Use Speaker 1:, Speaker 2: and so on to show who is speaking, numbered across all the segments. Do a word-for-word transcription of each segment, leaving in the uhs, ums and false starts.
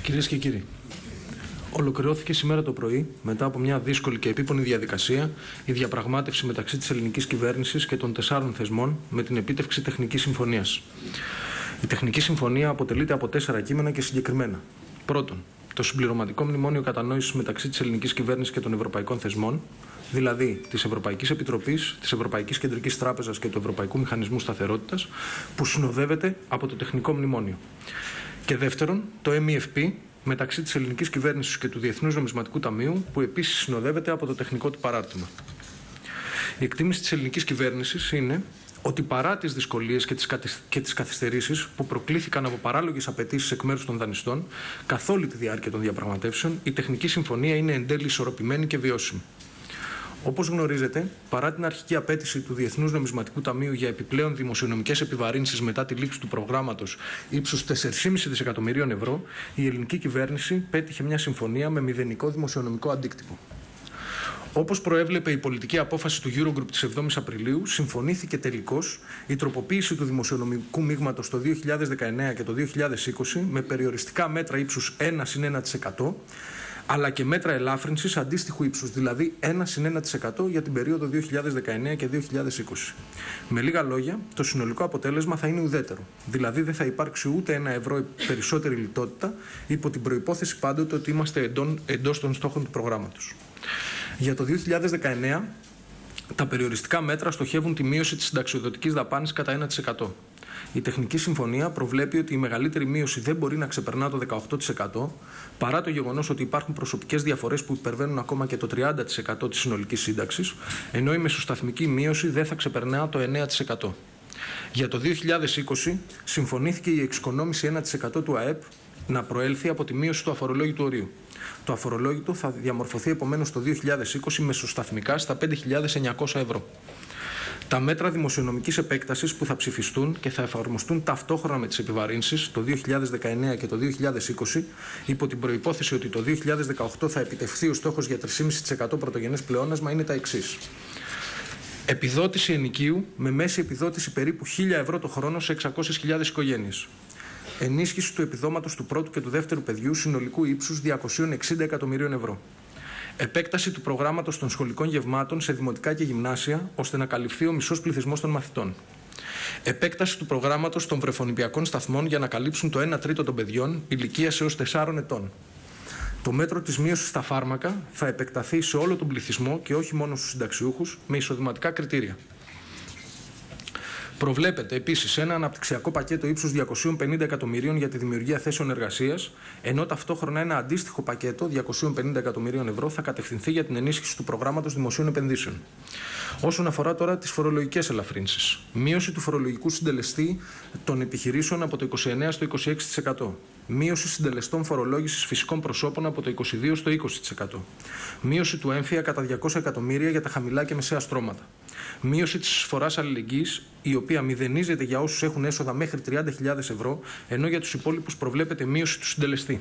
Speaker 1: Κυρίες και κύριοι, ολοκληρώθηκε σήμερα το πρωί, μετά από μια δύσκολη και επίπονη διαδικασία, η διαπραγμάτευση μεταξύ της ελληνικής κυβέρνησης και των τεσσάρων θεσμών με την επίτευξη τεχνικής συμφωνίας. Η τεχνική συμφωνία αποτελείται από τέσσερα κείμενα και συγκεκριμένα. Πρώτον, το συμπληρωματικό μνημόνιο κατανόησης μεταξύ της ελληνικής κυβέρνησης και των ευρωπαϊκών θεσμών, δηλαδή της Ευρωπαϊκής Επιτροπής, της Ευρωπαϊκής Κεντρικής Τράπεζας και του Ευρωπαϊκού Μηχανισμού Σταθερότητας, που συνοδεύεται από το τεχνικό μνημόνιο. Και δεύτερον, το εμ ι εφ πι μεταξύ της ελληνικής κυβέρνησης και του Διεθνούς Νομισματικού Ταμείου, που επίσης συνοδεύεται από το τεχνικό του παράρτημα. Η εκτίμηση της ελληνικής κυβέρνησης είναι ότι παρά τις δυσκολίες και τις καθυστερήσεις που προκλήθηκαν από παράλογες απαιτήσεις εκ μέρους των δανειστών καθ' όλη τη διάρκεια των διαπραγματεύσεων, η τεχνική συμφωνία είναι εν τέλει ισορροπημένη και βιώσιμη. Όπως γνωρίζετε, παρά την αρχική απέτηση του Διεθνούς Νομισματικού Ταμείου για επιπλέον δημοσιονομικές επιβαρύνσεις μετά τη λήξη του προγράμματος ύψους τέσσερα κόμμα πέντε δισεκατομμυρίων ευρώ, η ελληνική κυβέρνηση πέτυχε μια συμφωνία με μηδενικό δημοσιονομικό αντίκτυπο. Όπως προέβλεπε η πολιτική απόφαση του Eurogroup της εβδόμης Απριλίου, συμφωνήθηκε τελικώς η τροποποίηση του δημοσιονομικού μείγματος το δύο χιλιάδες δεκαεννέα και το δύο χιλιάδες είκοσι με περιοριστικά μέτρα ύψους ένα συν ένα τοις εκατό, αλλά και μέτρα ελάφρυνσης αντίστοιχου ύψους, δηλαδή ένα συν ένα τοις εκατό για την περίοδο δύο χιλιάδες δεκαεννέα και δύο χιλιάδες είκοσι. Με λίγα λόγια, το συνολικό αποτέλεσμα θα είναι ουδέτερο. Δηλαδή δεν θα υπάρξει ούτε ένα ευρώ περισσότερη λιτότητα, υπό την προϋπόθεση πάντοτε ότι είμαστε εντός των στόχων του προγράμματος. Για το δύο χιλιάδες δεκαεννέα, τα περιοριστικά μέτρα στοχεύουν τη μείωση της συνταξιοδοτικής δαπάνης κατά ένα τοις εκατό. Η τεχνική συμφωνία προβλέπει ότι η μεγαλύτερη μείωση δεν μπορεί να ξεπερνά το δεκαοκτώ τοις εκατό, παρά το γεγονός ότι υπάρχουν προσωπικές διαφορές που υπερβαίνουν ακόμα και το τριάντα τοις εκατό της συνολικής σύνταξης, ενώ η μεσοσταθμική μείωση δεν θα ξεπερνά το εννέα τοις εκατό. Για το δύο χιλιάδες είκοσι συμφωνήθηκε η εξοικονόμηση ένα τοις εκατό του ΑΕΠ να προέλθει από τη μείωση του αφορολόγητου ορίου. Το αφορολόγητο θα διαμορφωθεί επομένως το δύο χιλιάδες είκοσι μεσοσταθμικά στα πέντε χιλιάδες εννιακόσια ευρώ. Τα μέτρα δημοσιονομικής επέκτασης που θα ψηφιστούν και θα εφαρμοστούν ταυτόχρονα με τις επιβαρύνσεις το δύο χιλιάδες δεκαεννέα και το δύο χιλιάδες είκοσι, υπό την προϋπόθεση ότι το δύο χιλιάδες δεκαοκτώ θα επιτευχθεί ο στόχος για τρία κόμμα πέντε τοις εκατό πρωτογενές πλεόνασμα, είναι τα εξής. Επιδότηση ενοικίου με μέση επιδότηση περίπου χίλια ευρώ το χρόνο σε εξακόσιες χιλιάδες οικογένειες. Ενίσχυση του επιδόματος του πρώτου και του δεύτερου παιδιού συνολικού ύψους διακόσια εξήντα εκατομμυρίων ευρώ. Επέκταση του προγράμματος των σχολικών γευμάτων σε δημοτικά και γυμνάσια, ώστε να καλυφθεί ο μισός πληθυσμός των μαθητών. Επέκταση του προγράμματος των βρεφονηπιακών σταθμών για να καλύψουν το ένα τρίτο των παιδιών ηλικίας έως τεσσάρων ετών. Το μέτρο της μείωσης στα φάρμακα θα επεκταθεί σε όλο τον πληθυσμό και όχι μόνο στους συνταξιούχους με εισοδηματικά κριτήρια. Προβλέπεται επίσης ένα αναπτυξιακό πακέτο ύψους διακόσια πενήντα εκατομμυρίων για τη δημιουργία θέσεων εργασίας, ενώ ταυτόχρονα ένα αντίστοιχο πακέτο διακόσια πενήντα εκατομμυρίων ευρώ θα κατευθυνθεί για την ενίσχυση του προγράμματος δημοσίων επενδύσεων. Όσον αφορά τώρα τις φορολογικές ελαφρύνσεις, μείωση του φορολογικού συντελεστή των επιχειρήσεων από το είκοσι εννέα στο είκοσι έξι τοις εκατό. Μείωση συντελεστών φορολόγησης φυσικών προσώπων από το είκοσι δύο στο είκοσι τοις εκατό. Μείωση του έμφυα κατά διακόσια εκατομμύρια για τα χαμηλά και μεσαία στρώματα. Μείωση της εισφοράς αλληλεγγύης, η οποία μηδενίζεται για όσους έχουν έσοδα μέχρι τριάντα χιλιάδες ευρώ, ενώ για τους υπόλοιπους προβλέπεται μείωση του συντελεστή.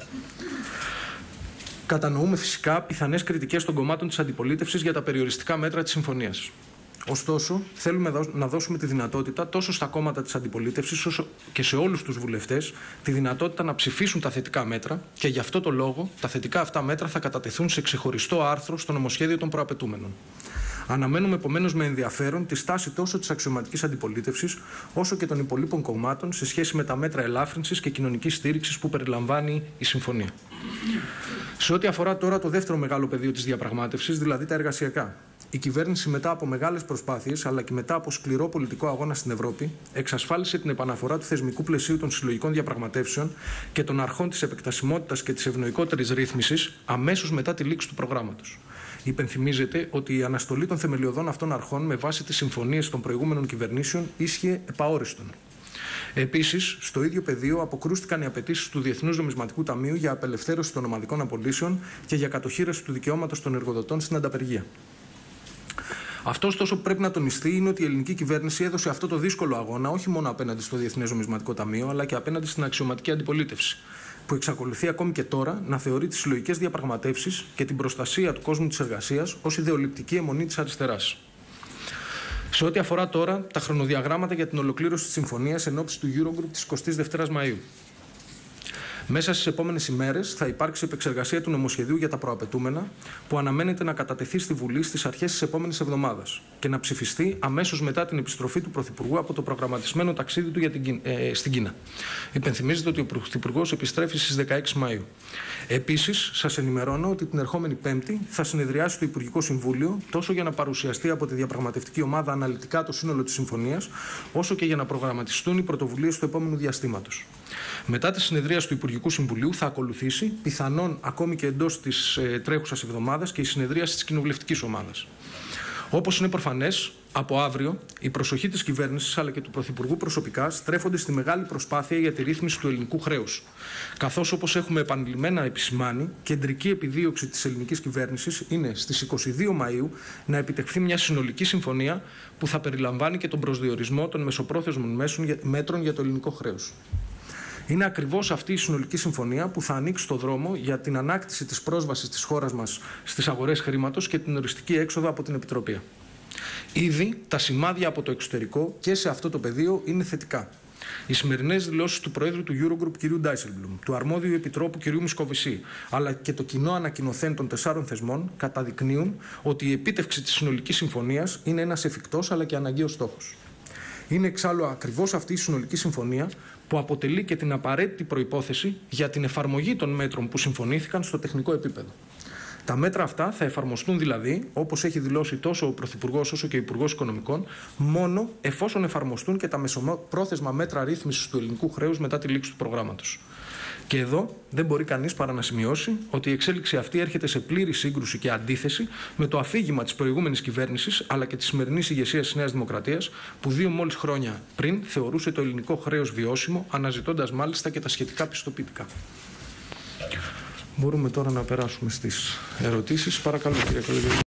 Speaker 1: Κατανοούμε φυσικά πιθανές κριτικές των κομμάτων της αντιπολίτευσης για τα περιοριστικά μέτρα της συμφωνίας. Ωστόσο, θέλουμε να δώσουμε τη δυνατότητα τόσο στα κόμματα της αντιπολίτευσης όσο και σε όλους τους βουλευτές τη δυνατότητα να ψηφίσουν τα θετικά μέτρα και γι' αυτό το λόγο τα θετικά αυτά μέτρα θα κατατεθούν σε ξεχωριστό άρθρο στο νομοσχέδιο των προαπαιτούμενων. Αναμένουμε επομένως με ενδιαφέρον τη στάση τόσο της αξιωματικής αντιπολίτευσης όσο και των υπολείπων κομμάτων σε σχέση με τα μέτρα ελάφρυνσης και κοινωνικής στήριξης που περιλαμβάνει η συμφωνία. Σε ό,τι αφορά τώρα το δεύτερο μεγάλο πεδίο της διαπραγμάτευσης, δηλαδή τα εργασιακά, η κυβέρνηση μετά από μεγάλες προσπάθειες αλλά και μετά από σκληρό πολιτικό αγώνα στην Ευρώπη εξασφάλισε την επαναφορά του θεσμικού πλαισίου των συλλογικών διαπραγματεύσεων και των αρχών της επεκτασιμότητας και της ευνοϊκότερης ρύθμισης αμέσως μετά τη λήξη του προγράμματος. Υπενθυμίζεται ότι η αναστολή των θεμελιωδών αυτών αρχών με βάση τις συμφωνίες των προηγούμενων κυβερνήσεων ίσχυε επαόριστον. Επίσης, στο ίδιο πεδίο αποκρούστηκαν οι απαιτήσεις του Διεθνούς Νομισματικού Ταμείου για απελευθέρωση των ομαδικών απολύσεων και για κατοχήρωση του δικαιώματος των εργοδοτών στην ανταπεργία. Αυτό, ωστόσο, που πρέπει να τονιστεί είναι ότι η ελληνική κυβέρνηση έδωσε αυτό το δύσκολο αγώνα όχι μόνο απέναντι στο Διεθνές Νομισματικό Ταμείο, αλλά και απέναντι στην αξιωματική αντιπολίτευση, που εξακολουθεί ακόμη και τώρα να θεωρεί τις συλλογικές διαπραγματεύσεις και την προστασία του κόσμου της εργασίας ως ιδεολειπτική αιμονή της αριστεράς. Σε ό,τι αφορά τώρα τα χρονοδιαγράμματα για την ολοκλήρωση της συμφωνίας εν ώψη του Eurogroup της εικοστής δεύτερης Μαΐου. Μέσα στις επόμενες ημέρες θα υπάρξει επεξεργασία του νομοσχεδίου για τα προαπαιτούμενα, που αναμένεται να κατατεθεί στη Βουλή στις αρχές της επόμενης εβδομάδας και να ψηφιστεί αμέσως μετά την επιστροφή του Πρωθυπουργού από το προγραμματισμένο ταξίδι του για την, ε, στην Κίνα. Υπενθυμίζεται ότι ο Πρωθυπουργός επιστρέφει στις δεκαέξι Μαΐου. Επίσης, σας ενημερώνω ότι την ερχόμενη Πέμπτη θα συνεδριάσει το Υπουργικό Συμβούλιο τόσο για να παρουσιαστεί από τη διαπραγματευτική ομάδα αναλυτικά το σύνολο της συμφωνίας, όσο και για να προγραμματιστούν οι πρωτοβουλίες του επόμενου διαστήματος. Μετά τη συνεδρίαση του Υπουργικού Συμβουλίου θα ακολουθήσει, πιθανόν ακόμη και εντός της ε, τρέχουσας εβδομάδας, και η συνεδρίαση της Κοινοβουλευτικής Ομάδας. Όπως είναι προφανές, από αύριο η προσοχή της κυβέρνησης αλλά και του Πρωθυπουργού προσωπικά στρέφονται στη μεγάλη προσπάθεια για τη ρύθμιση του ελληνικού χρέους. Καθώς, όπως έχουμε επανειλημμένα επισημάνει, κεντρική επιδίωξη της ελληνικής κυβέρνησης είναι στις είκοσι δύο Μαΐου να επιτευχθεί μια συνολική συμφωνία που θα περιλαμβάνει και τον προσδιορισμό των μεσοπρόθεσμων μέτρων για το ελληνικό χρέος. Είναι ακριβώς αυτή η συνολική συμφωνία που θα ανοίξει το δρόμο για την ανάκτηση της πρόσβασης της χώρας μας στις αγορές χρήματος και την οριστική έξοδο από την επιτροπία. Ήδη τα σημάδια από το εξωτερικό και σε αυτό το πεδίο είναι θετικά. Οι σημερινές δηλώσεις του Προέδρου του Eurogroup κ. Ντάισελμπλουμ, του Αρμόδιου Επιτρόπου κ. Μοσκοβισή, αλλά και το κοινό ανακοινωθέν των τεσσάρων θεσμών καταδεικνύουν ότι η επίτευξη της συνολικής συμφωνίας είναι ένας εφικτός αλλά και αναγκαίος στόχος. Είναι εξάλλου ακριβώς αυτή η συνολική συμφωνία που αποτελεί και την απαραίτητη προϋπόθεση για την εφαρμογή των μέτρων που συμφωνήθηκαν στο τεχνικό επίπεδο. Τα μέτρα αυτά θα εφαρμοστούν δηλαδή, όπως έχει δηλώσει τόσο ο Πρωθυπουργός όσο και ο Υπουργός Οικονομικών, μόνο εφόσον εφαρμοστούν και τα μεσοπρόθεσμα μέτρα ρύθμισης του ελληνικού χρέους μετά τη λήξη του προγράμματος. Και εδώ δεν μπορεί κανείς παρά να σημειώσει ότι η εξέλιξη αυτή έρχεται σε πλήρη σύγκρουση και αντίθεση με το αφήγημα της προηγούμενης κυβέρνησης αλλά και της σημερινής ηγεσίας της Νέας Δημοκρατίας, που δύο μόλις χρόνια πριν θεωρούσε το ελληνικό χρέος βιώσιμο, αναζητώντας μάλιστα και τα σχετικά πιστοποιητικά. Μπορούμε τώρα να περάσουμε στις ερωτήσεις. Παρακαλώ, κύριε Κολεγιώτη.